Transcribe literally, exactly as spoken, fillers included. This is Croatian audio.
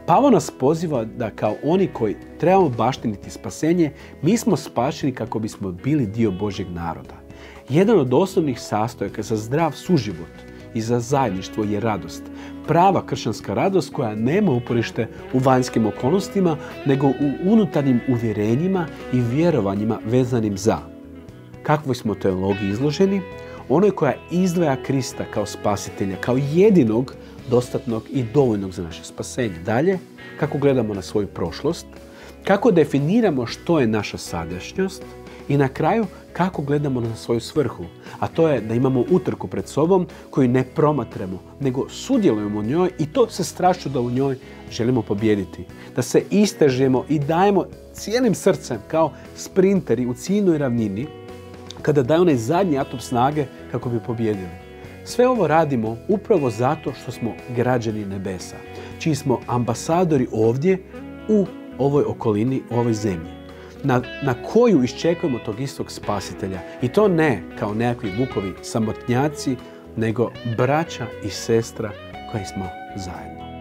Pavao nas poziva da kao oni koji trebamo baštiniti spasenje, mi smo spašeni kako bismo bili dio Božjeg naroda. Jedan od osnovnih sastojaka za zdrav suživot i za zajedništvo je radost. Prava kršćanska radost koja nema uporište u vanjskim okolnostima, nego u unutarnjim uvjerenjima i vjerovanjima vezanim za kakvoj smo teologiji izloženi, onoj koja izdvaja Krista kao spasitelja, kao jedinog dostatnog i dovoljnog za naše spasenje. Dalje, kako gledamo na svoju prošlost, kako definiramo što je naša sadašnjost i na kraju kako gledamo na svoju svrhu, a to je da imamo utrku pred sobom koju ne promatramo, nego sudjelujemo u njoj i to se strašno da u njoj želimo pobijediti. Da se istežemo i dajemo cijelim srcem kao sprinteri u ciljnoj ravnini kada daju onaj zadnji atom snage kako bi pobijedili. Sve ovo radimo upravo zato što smo građani nebesa, čiji smo ambasadori ovdje u ovoj okolini, u ovoj zemlji, na, na koju iščekujemo tog istog spasitelja. I to ne kao nekakvi vukovi samotnjaci, nego braća i sestra koji smo zajedno.